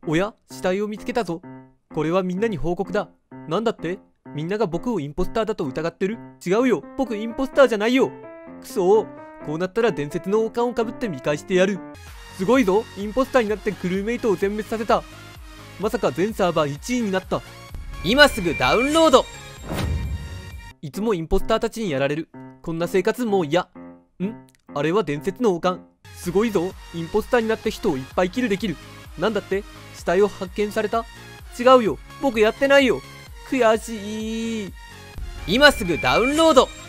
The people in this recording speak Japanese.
おや、死体を見つけたぞ。これはみんなに報告だ。なんだって？みんなが僕をインポスターだと疑ってる？違うよ、僕インポスターじゃないよ。くそー、こうなったら伝説の王冠をかぶって見返してやる。すごいぞ、インポスターになってクルーメイトを全滅させた。まさか全サーバー1位になった。今すぐダウンロード。いつもインポスターたちにやられる。こんな生活もう嫌。あれは伝説の王冠。すごいぞ、インポスターになって人をいっぱいキルできる。なんだって？死体を発見された？違うよ、僕やってないよ。悔しい。今すぐダウンロード。